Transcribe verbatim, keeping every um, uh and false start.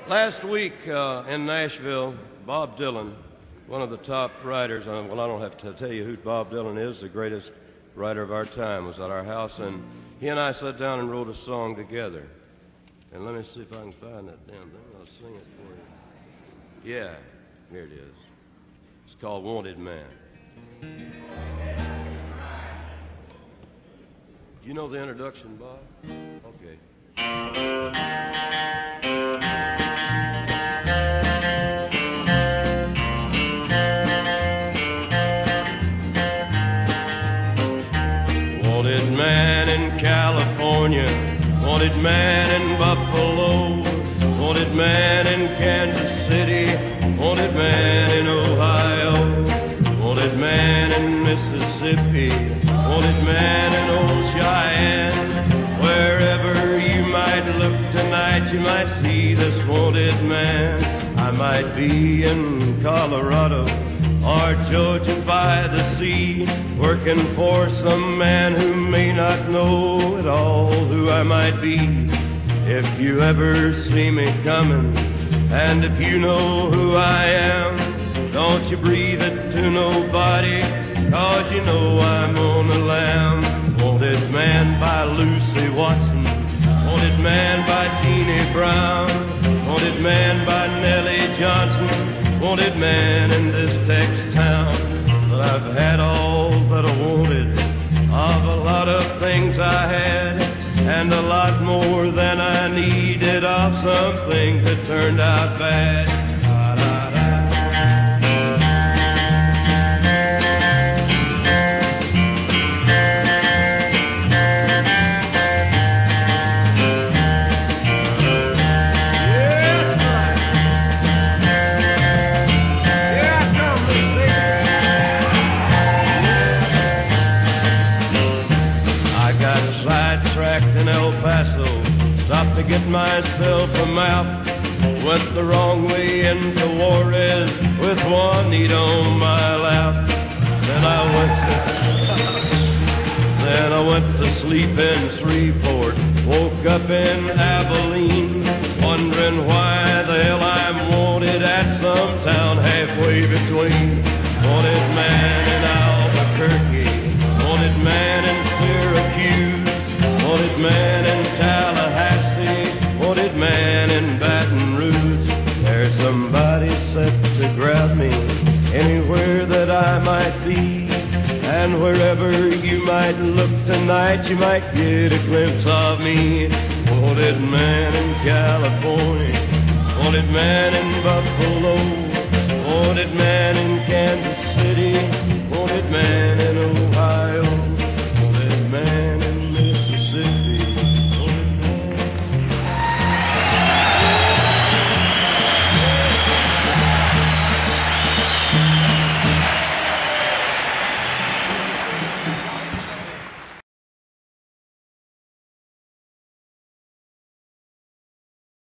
Last week uh, in Nashville, Bob Dylan, one of the top writers, uh, well, I don't have to tell you who Bob Dylan is, the greatest writer of our time, was at our house, and he and I sat down and wrote a song together. And let me see if I can find that damn thing. I'll sing it for you. Yeah, here it is. It's called Wanted Man. You know the introduction, Bob? Okay. Wanted man in California, wanted man in Buffalo, wanted man in Kansas City, wanted man in Ohio, wanted man in Mississippi, wanted man in old Cheyenne. Wherever you might look tonight, you might see this wanted man. I might be in Colorado or Georgia by the sea, working for some man who may not know at all who I might be. If you ever see me coming, and if you know who I am, don't you breathe it to nobody, cause you know I'm on the lam. Wanted man by Lucy Watson, wanted man by Jeannie Brown, wanted man by Nellie Johnson, wanted man in this Texas town. But I've had all that I wanted of a lot of things I had, and a lot more than I needed of some things that turned out bad. Stopped to get myself a map, went the wrong way into Juarez with Juanita on my lap. Then I went to, then I went to sleep in Shreveport, woke up in Abilene, wondering why the hell I'm wanted at some town halfway between. Wanted man in Albuquerque, wanted man in Syracuse, wanted man in Tallahassee, wanted man in Baton Rouge. There's somebody set to grab me anywhere that I might be, and wherever you might look tonight, you might get a glimpse of me. Wanted man in California, wanted man in Buffalo, wanted man in Kansas City, wanted man